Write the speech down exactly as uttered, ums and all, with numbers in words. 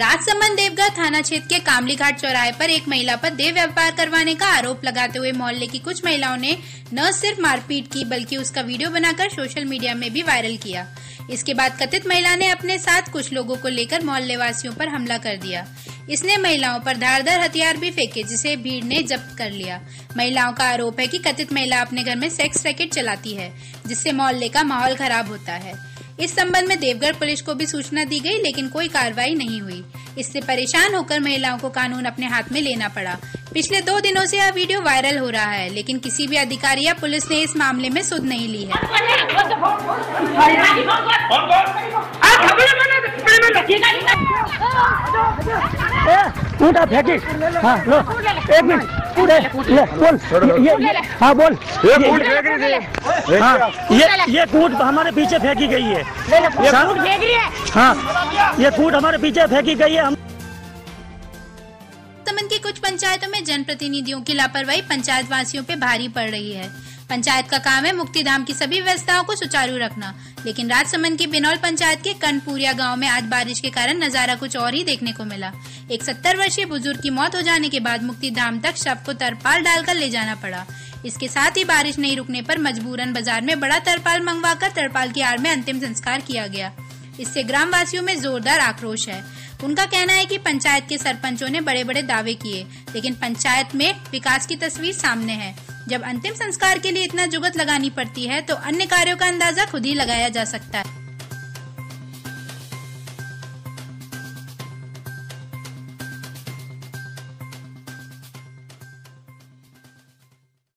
राजसमंद देवघर थाना क्षेत्र के कामली घाट चौराहे पर एक महिला पर देह व्यापार करवाने का आरोप लगाते हुए मोहल्ले की कुछ महिलाओं ने न सिर्फ मारपीट की बल्कि उसका वीडियो बनाकर सोशल मीडिया में भी वायरल किया। इसके बाद कथित महिला ने अपने साथ कुछ लोगों को लेकर मोहल्ले वासियों पर हमला कर दिया। इसने महिलाओं पर धारदार हथियार भी फेंके जिसे भीड़ ने जब्त कर लिया। महिलाओं का आरोप है कि कथित महिला अपने घर में सेक्स रैकेट चलाती है जिससे मोहल्ले का माहौल खराब होता है। इस संबंध में देवघर पुलिस को भी सूचना दी गई लेकिन कोई कार्रवाई नहीं हुई। इससे परेशान होकर महिलाओं को कानून अपने हाथ में लेना पड़ा। पिछले दो दिनों से यह वीडियो वायरल हो रहा है लेकिन किसी भी अधिकारी या पुलिस ने इस मामले में सुध नहीं ली है। उठा फेंकी। हाँ लो एक मिनट ले बोल ये ये हाँ बोल ये कूट फेंक रही थी। हाँ ये ये कूट हमारे पीछे फेंकी गई है। ये कूट फेंक रही है। हाँ ये कूट हमारे पीछे फेंकी गई है। हम राजसमंद की कुछ पंचायतों में जनप्रतिनिधियों की लापरवाही पंचायत वासियों पे भारी पड़ रही है। पंचायत का काम है मुक्तिधाम की सभी व्यवस्थाओं को सुचारू रखना, लेकिन राजसमंद की बिनौल पंचायत के कनपुरिया गांव में आज बारिश के कारण नजारा कुछ और ही देखने को मिला। एक सत्तर वर्षीय बुजुर्ग की मौत हो जाने के बाद मुक्तिधाम तक शव को तरपाल डालकर ले जाना पड़ा। इसके साथ ही बारिश नहीं रुकने पर मजबूरन बाजार में बड़ा तरपाल मंगवाकर तरपाल की आड़ में अंतिम संस्कार किया गया। इससे ग्रामवासियों में जोरदार आक्रोश है। उनका कहना है कि पंचायत के सरपंचों ने बड़े बड़े दावे किए लेकिन पंचायत में विकास की तस्वीर सामने है। जब अंतिम संस्कार के लिए इतना जुगत लगानी पड़ती है तो अन्य कार्यों का अंदाजा खुद ही लगाया जा सकता है।